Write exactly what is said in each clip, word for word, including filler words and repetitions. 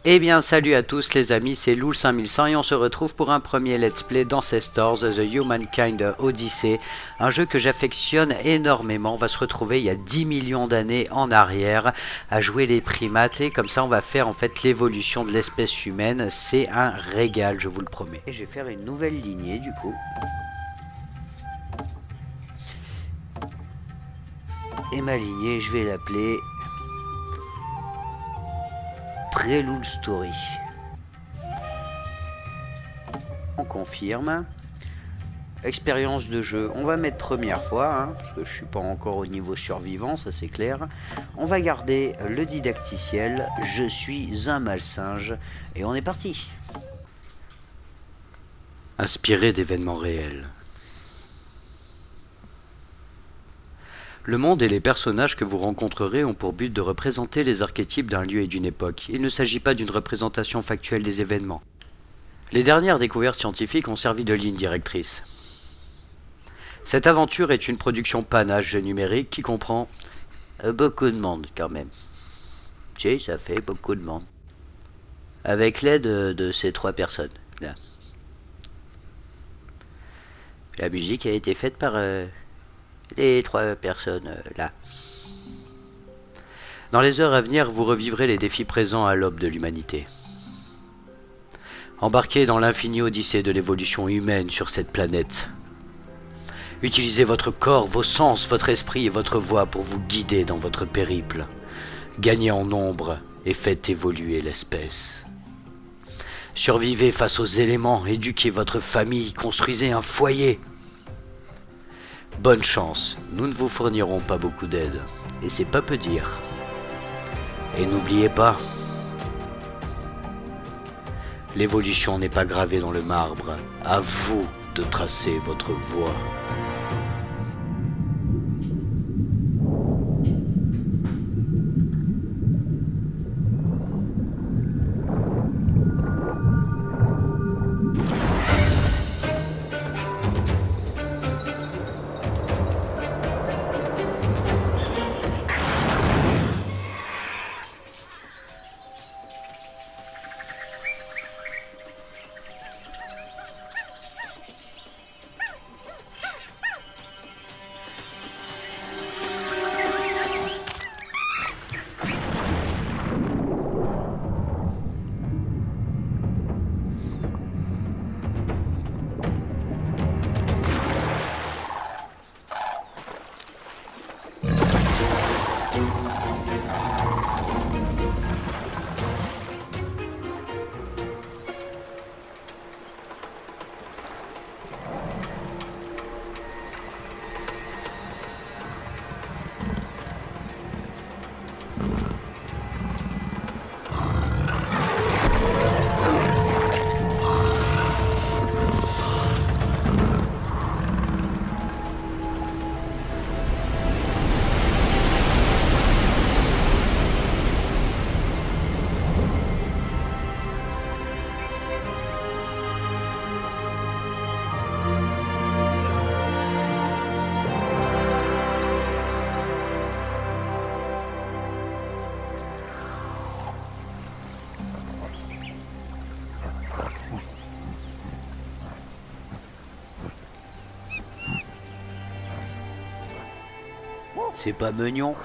Eh bien salut à tous les amis, c'est Loul cinq mille cent et on se retrouve pour un premier let's play d'Ancestors The Humankind Odyssey, un jeu que j'affectionne énormément. On va se retrouver il y a dix millions d'années en arrière à jouer les primates et comme ça on va faire en fait l'évolution de l'espèce humaine. C'est un régal, je vous le promets. Et je vais faire une nouvelle lignée du coup. Et ma lignée, je vais l'appeler Preloul Story. On confirme. Expérience de jeu, on va mettre première fois, hein, parce que je suis pas encore au niveau survivant, ça c'est clair. On va garder le didacticiel, je suis un malsinge, et on est parti. Inspiré d'événements réels. Le monde et les personnages que vous rencontrerez ont pour but de représenter les archétypes d'un lieu et d'une époque. Il ne s'agit pas d'une représentation factuelle des événements. Les dernières découvertes scientifiques ont servi de ligne directrice. Cette aventure est une production panache numérique qui comprend beaucoup de monde quand même. Si, ça fait beaucoup de monde. Avec l'aide de, de ces trois personnes là. La musique a été faite par euh, les trois personnes euh, là. Dans les heures à venir, vous revivrez les défis présents à l'aube de l'humanité. Embarquez dans l'infinie odyssée de l'évolution humaine sur cette planète. Utilisez votre corps, vos sens, votre esprit et votre voix pour vous guider dans votre périple. Gagnez en nombre et faites évoluer l'espèce. Survivez face aux éléments, éduquez votre famille, construisez un foyer. Bonne chance, nous ne vous fournirons pas beaucoup d'aide, et c'est pas peu dire. Et n'oubliez pas, l'évolution n'est pas gravée dans le marbre, à vous de tracer votre voie. C'est pas mignon.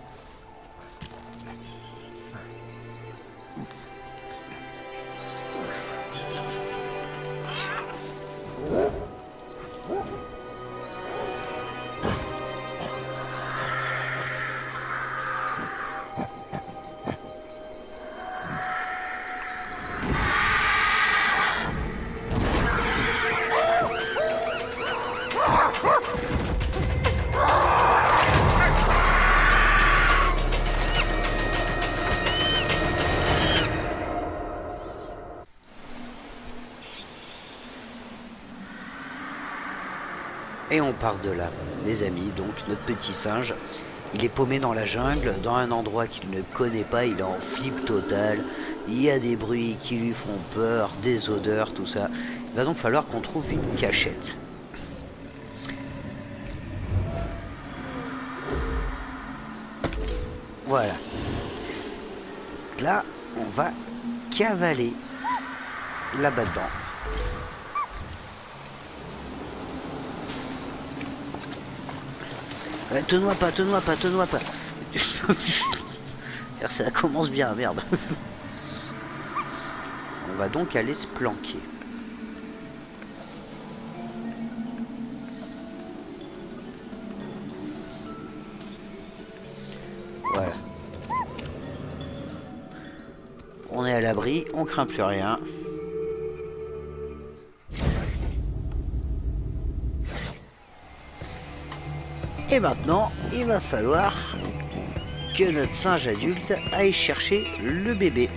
Et on part de là, les amis. Donc notre petit singe, il est paumé dans la jungle, dans un endroit qu'il ne connaît pas, il est en flip total. Il y a des bruits qui lui font peur, des odeurs, tout ça. Il va donc falloir qu'on trouve une cachette. Voilà. Là, on va cavaler là-bas dedans. Euh, te noie pas, te noie pas, te noie pas. Ça commence bien, merde. On va donc aller se planquer. Voilà. On est à l'abri, on craint plus rien. Et maintenant, il va falloir que notre singe adulte aille chercher le bébé.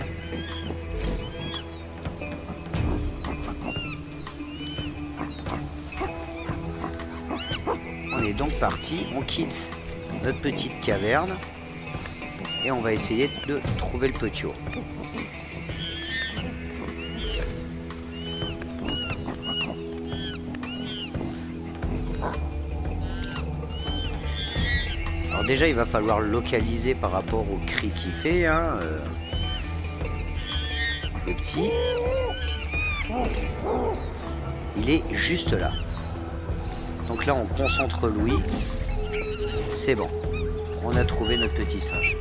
On est donc parti, on quitte notre petite caverne et on va essayer de trouver le petit ours. Alors déjà il va falloir le localiser par rapport au cri qu'il fait, hein, euh, le petit. Il est juste là. Donc là on concentre l'ouïe. C'est bon. On a trouvé notre petit singe.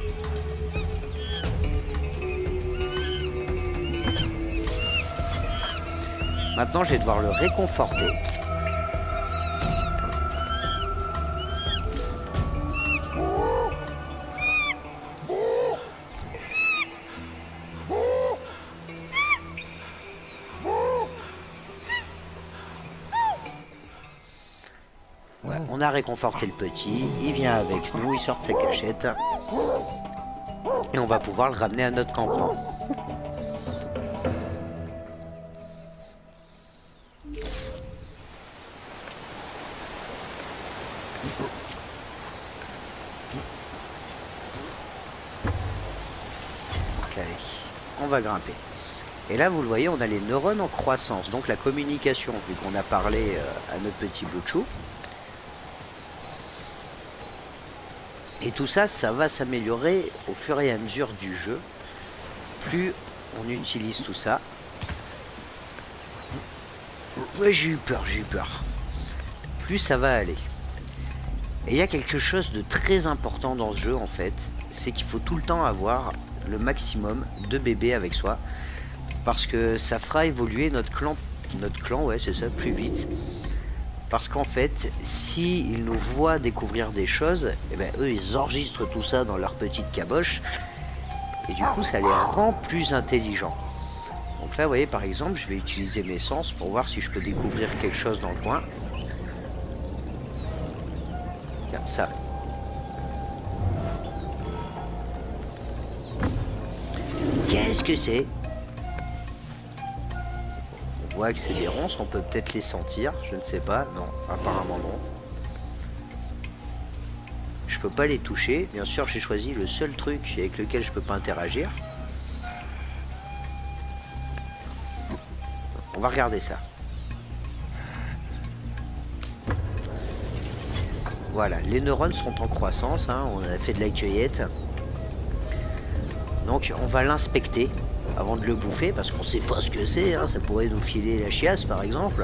Maintenant je vais devoir le réconforter. On a réconforté le petit, il vient avec nous, il sort de sa cachette et on va pouvoir le ramener à notre campement. Ok, on va grimper. Et là vous le voyez, on a les neurones en croissance, donc la communication, vu qu'on a parlé à notre petit bout de chou. Et tout ça, ça va s'améliorer au fur et à mesure du jeu. Plus on utilise tout ça. Ouais, j'ai eu peur, j'ai eu peur. Plus ça va aller. Et il y a quelque chose de très important dans ce jeu en fait. C'est qu'il faut tout le temps avoir le maximum de bébés avec soi. Parce que ça fera évoluer notre clan, notre clan, ouais c'est ça, plus vite. Parce qu'en fait, s'ils nous voient découvrir des choses, eh ben, eux, ils enregistrent tout ça dans leur petite caboche. Et du coup, ça les rend plus intelligents. Donc là, vous voyez, par exemple, je vais utiliser mes sens pour voir si je peux découvrir quelque chose dans le coin. Tiens, ça. Qu'est-ce que c'est ? On voit que c'est des ronces, on peut peut-être les sentir, je ne sais pas, non, apparemment non. Je peux pas les toucher, bien sûr j'ai choisi le seul truc avec lequel je peux pas interagir. On va regarder ça. Voilà, les neurones sont en croissance, hein, on a fait de la cueillette. Donc on va l'inspecter avant de le bouffer, parce qu'on sait pas ce que c'est, hein, ça pourrait nous filer la chiasse par exemple.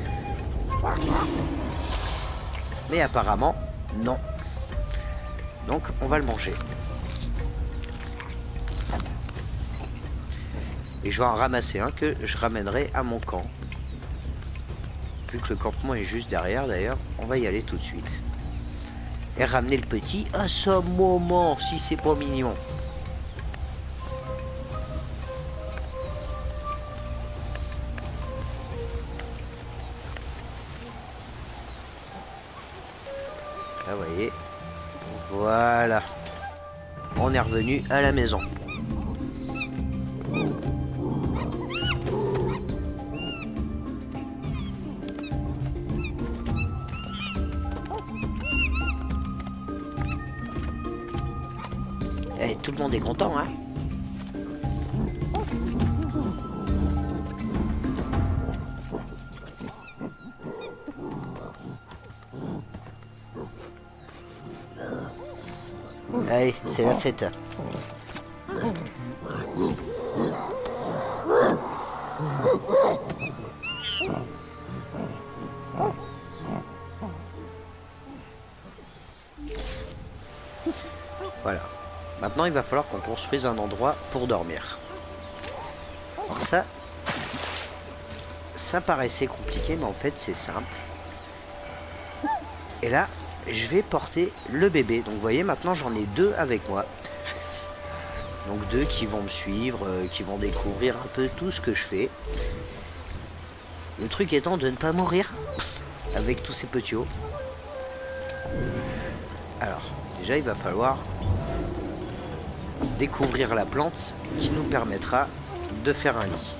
Mais apparemment, non. Donc on va le manger. Et je vais en ramasser un que je ramènerai à mon camp. Vu que le campement est juste derrière d'ailleurs, on va y aller tout de suite. Et ramener le petit à ce moment, si c'est pas mignon. Là, vous voyez, voilà, on est revenu à la maison. Et tout le monde est content, hein? Allez, c'est la fête. Voilà. Maintenant, il va falloir qu'on construise un endroit pour dormir. Alors ça, ça paraissait compliqué, mais en fait, c'est simple. Et là, je vais porter le bébé. Donc, vous voyez, maintenant, j'en ai deux avec moi. Donc, deux qui vont me suivre, euh, qui vont découvrir un peu tout ce que je fais. Le truc étant de ne pas mourir avec tous ces petits hauts. Alors, déjà, il va falloir découvrir la plante qui nous permettra de faire un lit.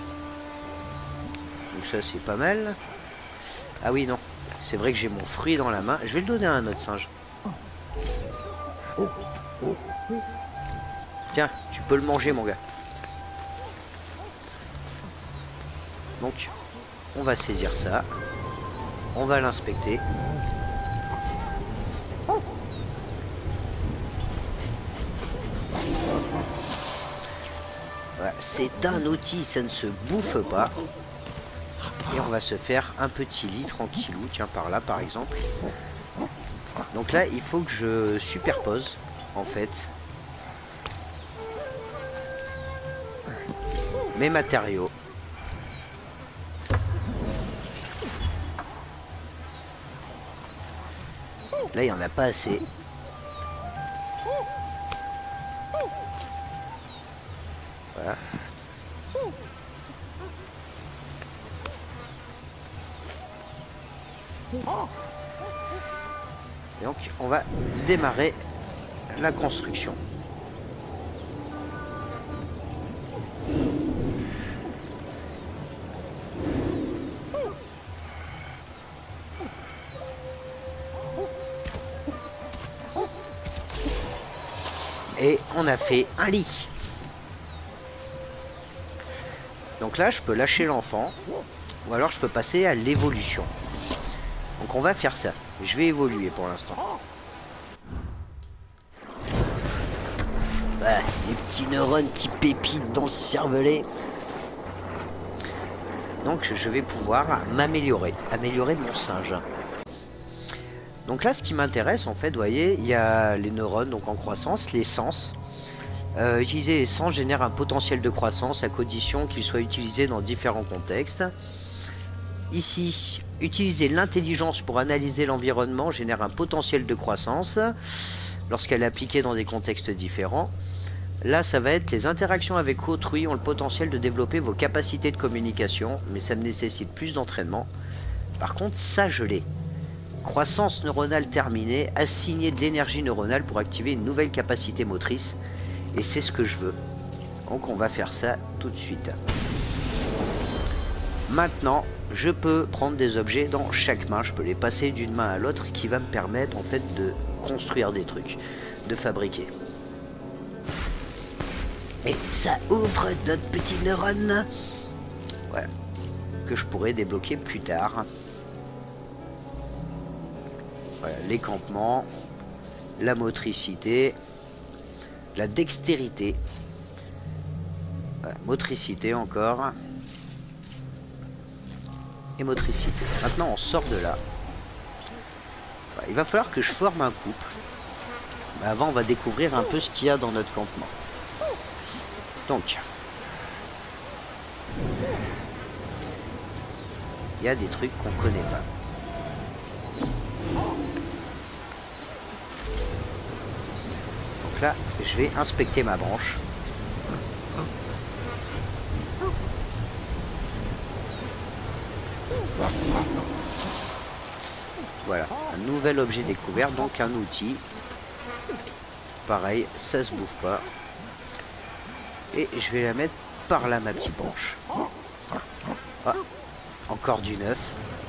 Donc ça, c'est pas mal. Ah oui, non. C'est vrai que j'ai mon fruit dans la main. Je vais le donner à un autre singe. Tiens, tu peux le manger, mon gars. Donc, on va saisir ça. On va l'inspecter. Voilà, c'est un outil, ça ne se bouffe pas. Et on va se faire un petit lit tranquillou, tiens, par là par exemple. Donc là, il faut que je superpose, en fait, mes matériaux. Là, il n'y en a pas assez. Voilà. Et donc, on va démarrer la construction. Et on a fait un lit. Donc là, je peux lâcher l'enfant. Ou alors, je peux passer à l'évolution. Donc on va faire ça. Je vais évoluer pour l'instant. Voilà, les petits neurones qui pépitent dans le cervelet. Donc je vais pouvoir m'améliorer. Améliorer mon singe. Donc là, ce qui m'intéresse, en fait, vous voyez, il y a les neurones donc en croissance, les sens. Euh, utiliser les sens génère un potentiel de croissance à condition qu'il soit utilisé dans différents contextes. Ici, utiliser l'intelligence pour analyser l'environnement génère un potentiel de croissance lorsqu'elle est appliquée dans des contextes différents. Là, ça va être les interactions avec autrui ont le potentiel de développer vos capacités de communication, mais ça me nécessite plus d'entraînement. Par contre, ça, je l'ai. Croissance neuronale terminée, assigner de l'énergie neuronale pour activer une nouvelle capacité motrice. Et c'est ce que je veux. Donc on va faire ça tout de suite. Maintenant, je peux prendre des objets dans chaque main. Je peux les passer d'une main à l'autre, ce qui va me permettre en fait de construire des trucs, de fabriquer. Et ça ouvre notre petit neurone. Voilà. Que je pourrais débloquer plus tard. Voilà, les campements, la motricité, la dextérité, voilà, motricité encore, et motricité. Maintenant on sort de là. Voilà, il va falloir que je forme un couple. Mais avant on va découvrir un peu ce qu'il y a dans notre campement. Donc, il y a des trucs qu'on connaît pas. Donc là, je vais inspecter ma branche. Voilà, un nouvel objet découvert, donc un outil. Pareil, ça se bouffe pas. Et je vais la mettre par là, ma petite branche. Ah, encore du neuf.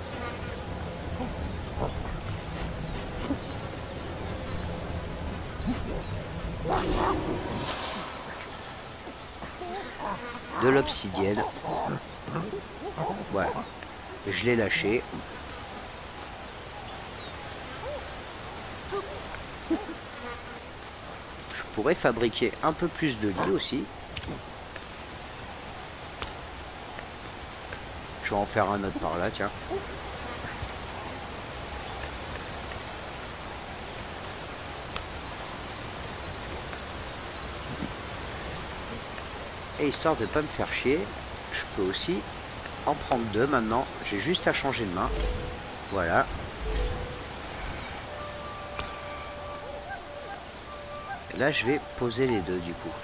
De l'obsidienne. Voilà. Je l'ai lâché. Je pourrais fabriquer un peu plus de lits aussi. Je vais en faire un autre par là, tiens. Et histoire de pas me faire chier, je peux aussi en prendre deux maintenant. J'ai juste à changer de main. Voilà. Et là, je vais poser les deux du coup.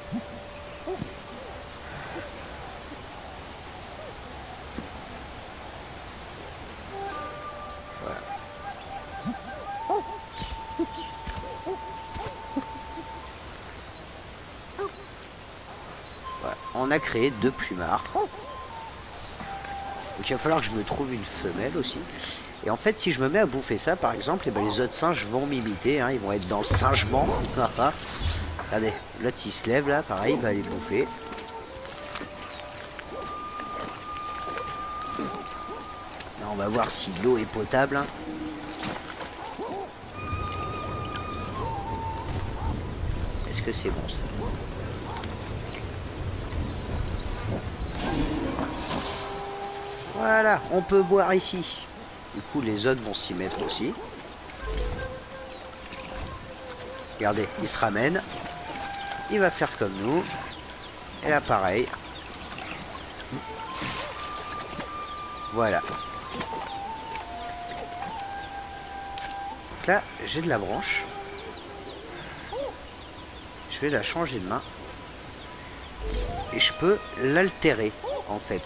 Voilà. Voilà. On a créé deux plumards. Donc il va falloir que je me trouve une femelle aussi. Et en fait, si je me mets à bouffer ça, par exemple, et ben les autres singes vont m'imiter. Hein, ils vont être dans le singement. Regardez, l'autre il se lève là, pareil, il va aller bouffer. Là, on va voir si l'eau est potable. Hein. Est-ce que c'est bon ça? Voilà, on peut boire ici. Du coup, les autres vont s'y mettre aussi. Regardez, il se ramène. Il va faire comme nous. Et là, pareil. Voilà. Donc là, j'ai de la branche. Je vais la changer de main. Et je peux l'altérer, en fait.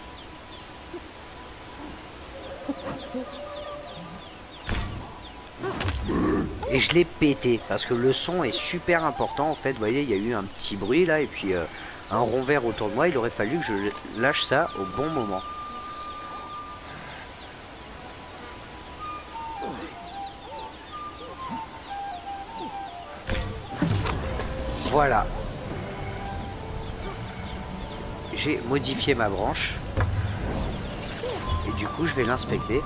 Et je l'ai pété parce que le son est super important en fait. Vous voyez, il y a eu un petit bruit là et puis euh, un rond vert autour de moi. Il aurait fallu que je lâche ça au bon moment. Voilà. J'ai modifié ma branche. Et du coup, je vais l'inspecter.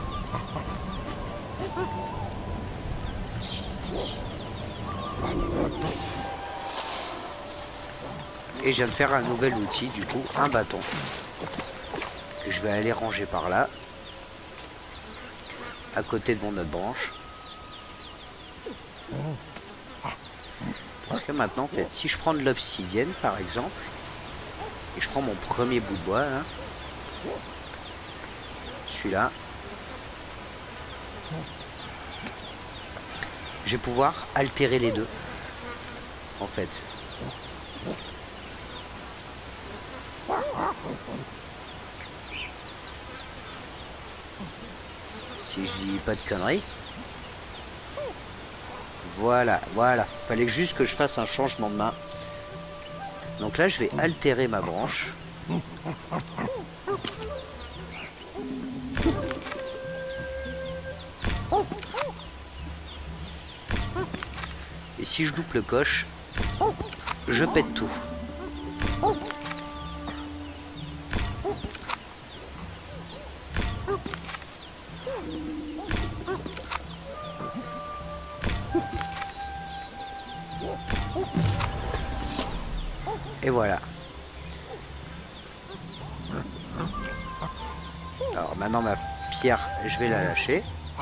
Et je viens de faire un nouvel outil, du coup, un bâton. Que je vais aller ranger par là. À côté de mon autre branche. Parce que maintenant, en fait, si je prends de l'obsidienne, par exemple, et je prends mon premier bout de bois, là, celui-là, je vais pouvoir altérer les deux, en fait. Si je dis pas de conneries. Voilà, voilà. Fallait juste que je fasse un changement de main. Donc là, je vais altérer ma branche. Et si je loupe le coche, je pète tout. Et voilà. Alors maintenant ma pierre, je vais la lâcher.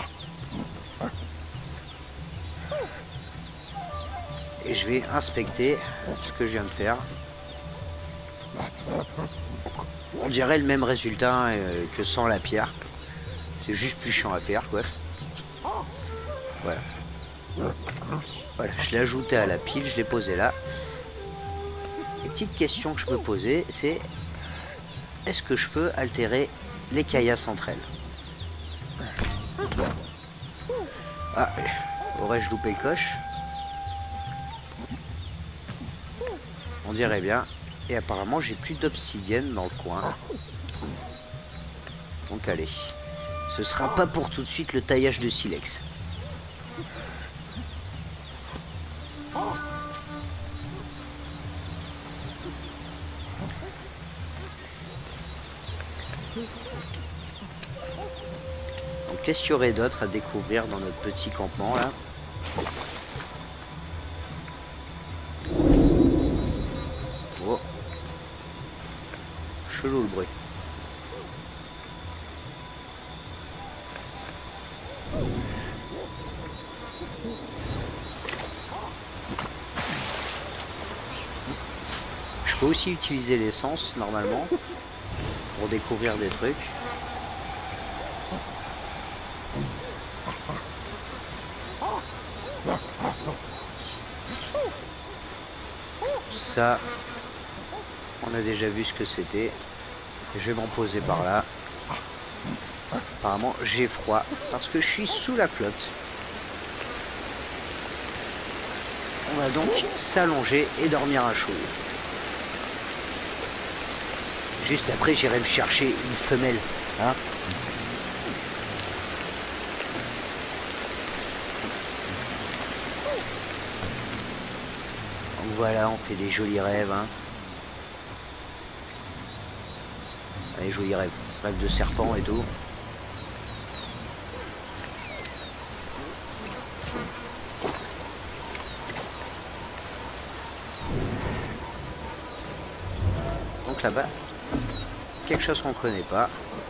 Et je vais inspecter ce que je viens de faire. On dirait le même résultat euh, que sans la pierre. C'est juste plus chiant à faire quoi. Voilà. Voilà, je l'ai ajouté à la pile, je l'ai posé là. Petite question que je peux poser, c'est est-ce que je peux altérer les caillasses entre elles? Ah, aurais-je loupé le coche? On dirait bien. Et apparemment, j'ai plus d'obsidienne dans le coin. Donc allez, ce sera pas pour tout de suite le taillage de silex. Donc qu'est-ce qu'il y aurait d'autre à découvrir dans notre petit campement là? Oh, chelou le bruit. Je peux aussi utiliser l'essence normalement pour découvrir des trucs. Ça, on a déjà vu ce que c'était. Je vais m'en poser par là. Apparemment, j'ai froid parce que je suis sous la flotte. On va donc s'allonger et dormir à chaud. Juste après, j'irai me chercher une femelle. Hein. Donc voilà, on fait des jolis rêves. Hein. Allez, jolis rêves. Rêves de serpent et tout. Donc là-bas, quelque chose qu'on connaît pas.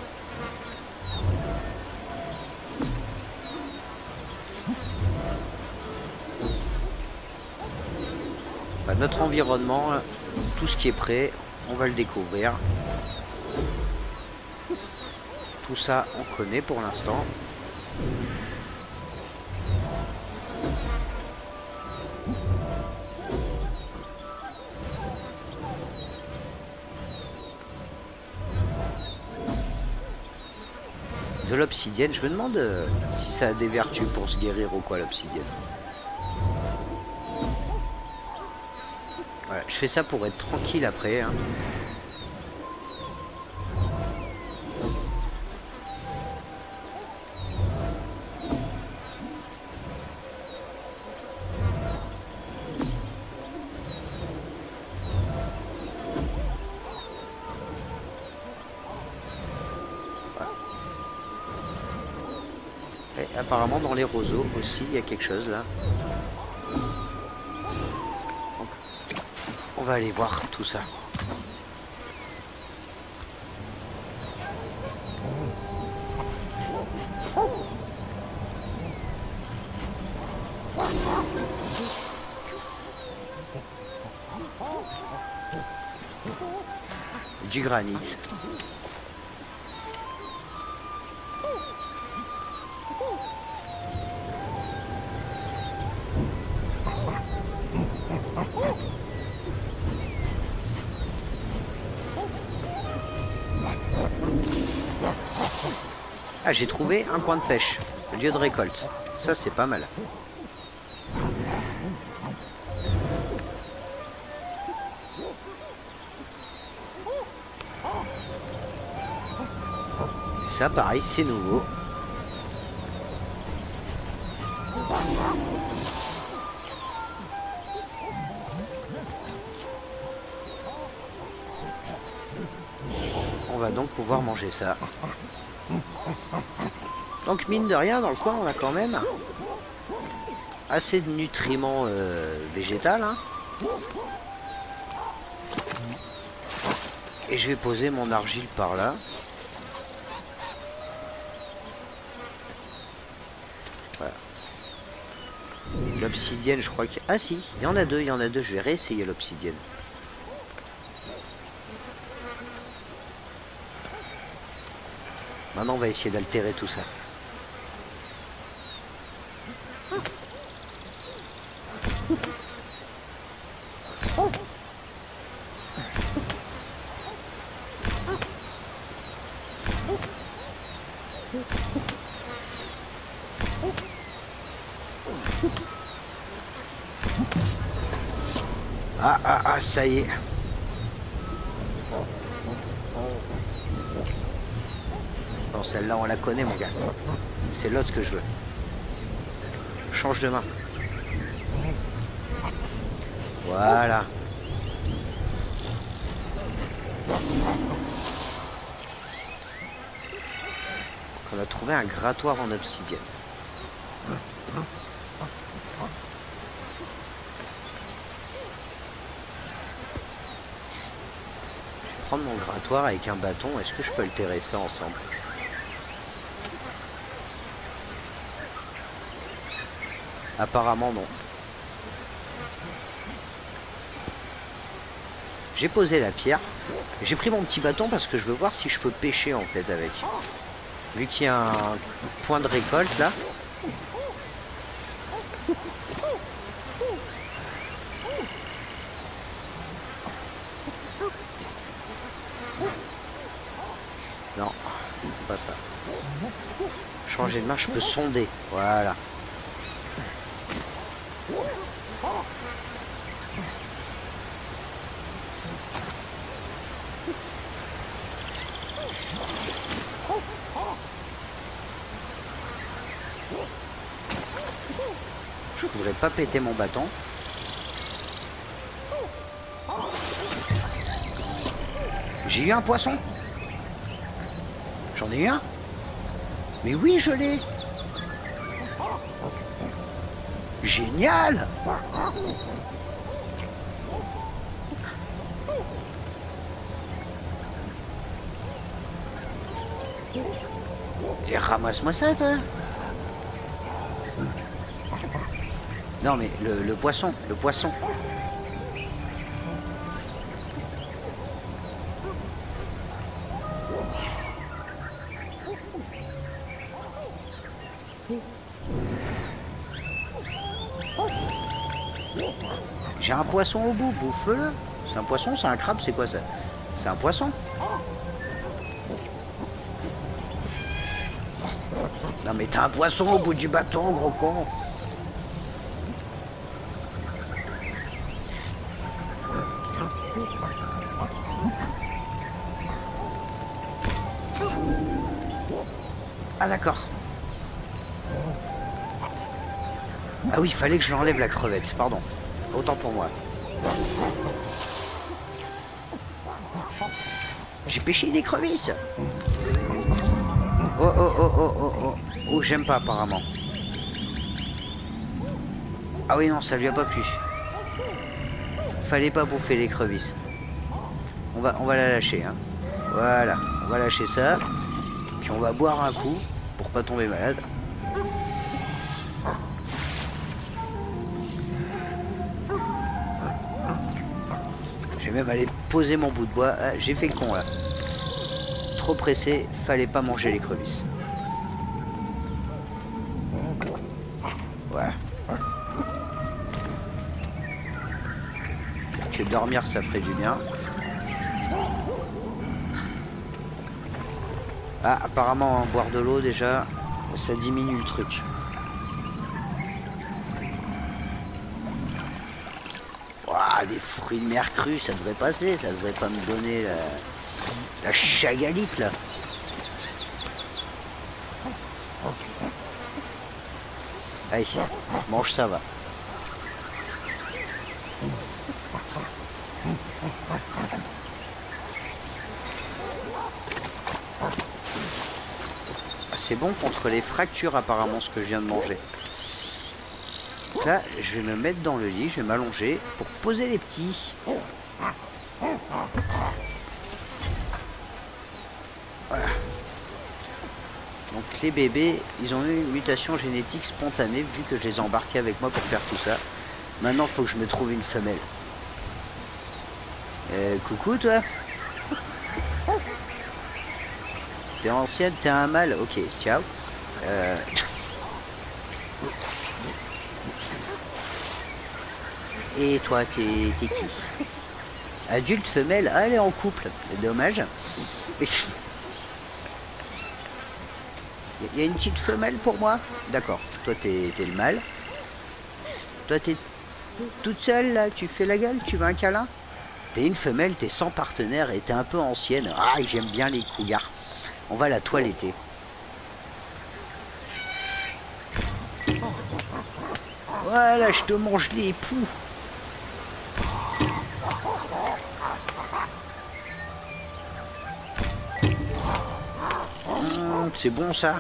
Bah, notre environnement, tout ce qui est prêt, on va le découvrir. Tout ça, on connaît pour l'instant. De l'obsidienne, je me demande euh, si ça a des vertus pour se guérir ou quoi l'obsidienne. Voilà, je fais ça pour être tranquille après. Hein. Et apparemment dans les roseaux aussi il y a quelque chose là. Donc, on va aller voir tout ça. Du granit. Ah, j'ai trouvé un coin de pêche, lieu de récolte. Ça, c'est pas mal. Et ça, pareil, c'est nouveau. On va donc pouvoir manger ça. Donc mine de rien, dans le coin, on a quand même assez de nutriments euh, végétaux. Hein. Et je vais poser mon argile par là. Voilà. L'obsidienne, je crois que... Ah si, il y en a deux, il y en a deux. Je vais réessayer l'obsidienne. Maintenant, on va essayer d'altérer tout ça. Ah, ah, ah, ça y est. Bon, celle-là, on la connaît, mon gars. C'est l'autre que je veux. Change de main. Voilà. On a trouvé un grattoir en obsidienne. Je vais prendre mon grattoir avec un bâton. Est-ce que je peux le terresser ensemble? Apparemment non. J'ai posé la pierre. J'ai pris mon petit bâton parce que je veux voir si je peux pêcher en fait avec. Vu qu'il y a un point de récolte là. Non, c'est pas ça. Changer de main, je peux sonder. Voilà. Je voudrais pas péter mon bâton. J'ai eu un poisson. J'en ai eu un. Mais oui, je l'ai. Génial. Et ramasse-moi ça, toi. Non, mais le, le poisson, le poisson. J'ai un poisson au bout, bouffe-le. C'est un poisson, c'est un crabe, c'est quoi ça? C'est un poisson. Non mais t'as un poisson au bout du bâton, gros con. Ah d'accord. Ah oui, il fallait que je l'enlève la crevette, pardon. Autant pour moi. J'ai pêché des crevisses. Oh oh oh oh oh oh. Oh, j'aime pas apparemment. Ah oui non, ça lui a pas plu. Fallait pas bouffer les crevisses. On va, on va la lâcher, hein. Voilà, on va lâcher ça. Puis on va boire un coup pour pas tomber malade. Je vais même aller poser mon bout de bois. Ah, j'ai fait le con là. Trop pressé, fallait pas manger les crevisses. Voilà. Que dormir ça ferait du bien. Ah, apparemment, hein, boire de l'eau déjà, ça diminue le truc. Ouah, des fruits de mer crus, ça devrait passer, ça devrait pas me donner la, la chagalite là. Allez, mange ça va. C'est bon contre les fractures apparemment ce que je viens de manger. Donc là, je vais me mettre dans le lit, je vais m'allonger pour poser les petits. Voilà. Donc les bébés, ils ont eu une mutation génétique spontanée vu que je les ai embarqués avec moi pour faire tout ça. Maintenant, il faut que je me trouve une femelle. Euh, coucou toi. T'es ancienne, t'es un mâle. Ok, ciao. Euh... Et toi, t'es qui? Adulte, femelle? Ah, elle est en couple. C'est dommage. Il y a une petite femelle pour moi? D'accord. Toi, t'es le mâle. Toi, t'es toute seule, là? Tu fais la gueule? Tu veux un câlin? T'es une femelle, t'es sans partenaire et t'es un peu ancienne. Ah, j'aime bien les couillards. On va la toiletter. Voilà, je te mange les poux. Mmh, c'est bon ça.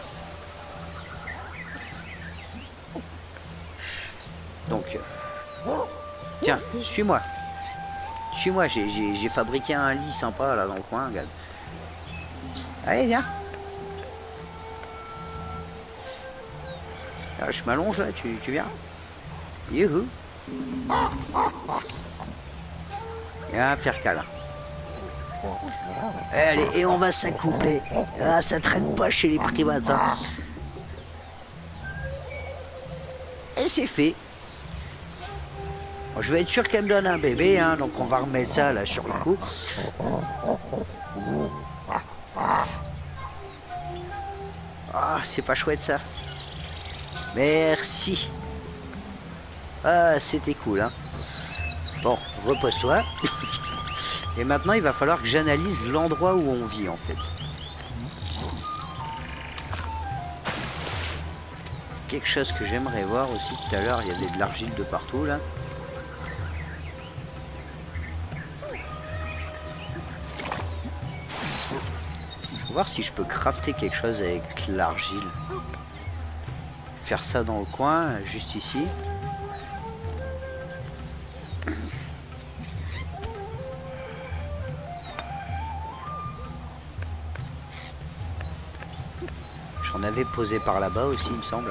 Donc, euh, tiens, suis-moi. Suis-moi, j'ai fabriqué un lit sympa là dans le coin, regarde. Allez, viens. Ah, je m'allonge là, tu, tu viens. Youhou. Et un faire câlin. Allez, et on va s'accoupler. Ah, ça traîne pas chez les primates. Hein. Et c'est fait. Bon, je vais être sûr qu'elle me donne un bébé, hein, donc on va remettre ça là sur le coup. Ah, c'est pas chouette ça. Merci. Ah, c'était cool, hein. Bon, repose-toi. Et maintenant, il va falloir que j'analyse l'endroit où on vit, en fait. Quelque chose que j'aimerais voir aussi tout à l'heure, il y avait de l'argile de partout, là. Je vais voir si je peux crafter quelque chose avec l'argile. Faire ça dans le coin, juste ici. J'en avais posé par là-bas aussi, il me semble.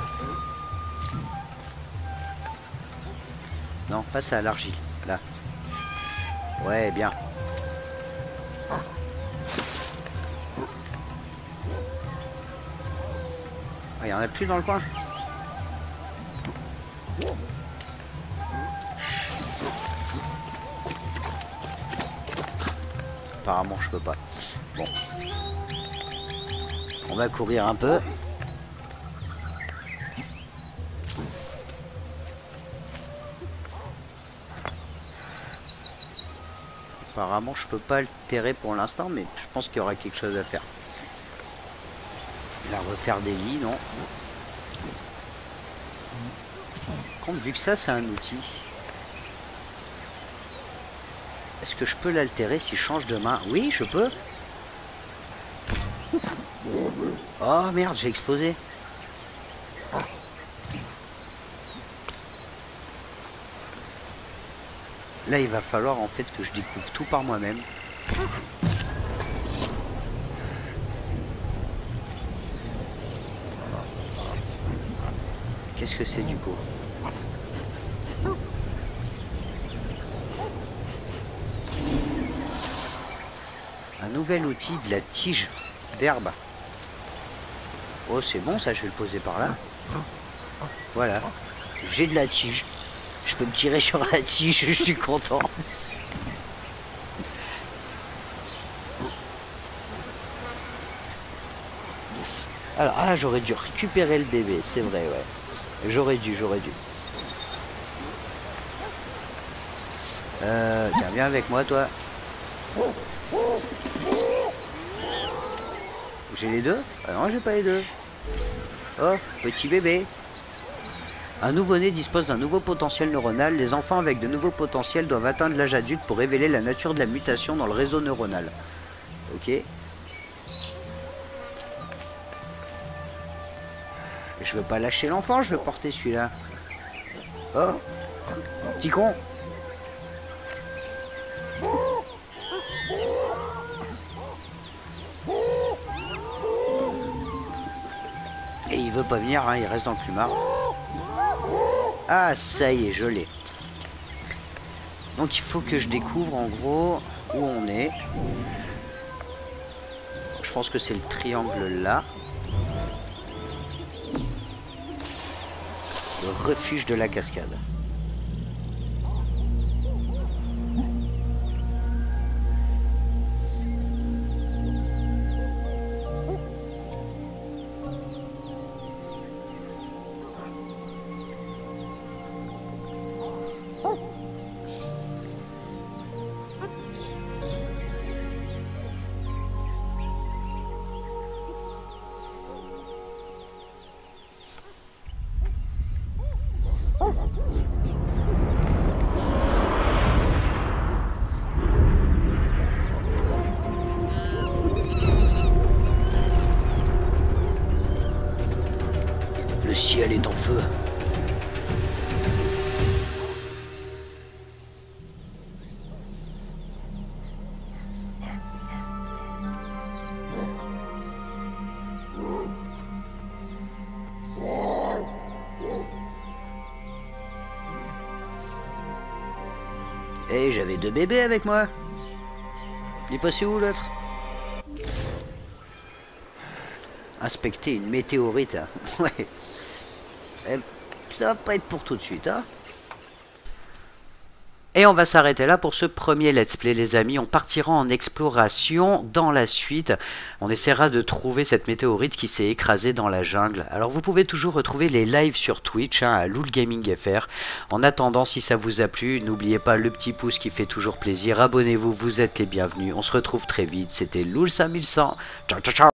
Non, pas ça, l'argile. Là. Ouais, bien. Il y en a plus dans le coin. Apparemment, je peux pas. Bon. On va courir un peu. Apparemment, je peux pas le terrer pour l'instant, mais je pense qu'il y aura quelque chose à faire. Là, refaire des lits, non. Par contre, vu que ça, c'est un outil. Est-ce que je peux l'altérer si je change de main? Oui, je peux. Oh merde, j'ai explosé. Là, il va falloir en fait que je découvre tout par moi-même. Qu'est-ce que c'est du coup? Un nouvel outil, de la tige d'herbe. Oh, c'est bon ça, je vais le poser par là. Voilà. J'ai de la tige. Je peux me tirer sur la tige, je suis content. Alors, ah, j'aurais dû récupérer le bébé, c'est vrai, ouais. J'aurais dû, j'aurais dû. Euh, tiens, viens avec moi, toi. J'ai les deux? Ah non, j'ai pas les deux. Oh, petit bébé. Un nouveau-né dispose d'un nouveau potentiel neuronal. Les enfants avec de nouveaux potentiels doivent atteindre l'âge adulte pour révéler la nature de la mutation dans le réseau neuronal. Ok. Et je veux pas lâcher l'enfant, je veux porter celui-là. Oh, petit con. Et il veut pas venir, hein, il reste dans le plumard. Ah, ça y est, je l'ai. Donc il faut que je découvre en gros où on est. Je pense que c'est le triangle là. Le refuge de la cascade. Et j'avais deux bébés avec moi. Il est passé où l'autre? Inspecter une météorite. Hein. Ouais. Eh, ça va pas être pour tout de suite, hein. Et on va s'arrêter là pour ce premier let's play les amis, on partira en exploration dans la suite, on essaiera de trouver cette météorite qui s'est écrasée dans la jungle. Alors vous pouvez toujours retrouver les lives sur Twitch, hein, à Loul Gaming F R. En attendant, si ça vous a plu, n'oubliez pas le petit pouce qui fait toujours plaisir, abonnez-vous, vous êtes les bienvenus, on se retrouve très vite, c'était Loul cinq mille cent, ciao ciao ciao.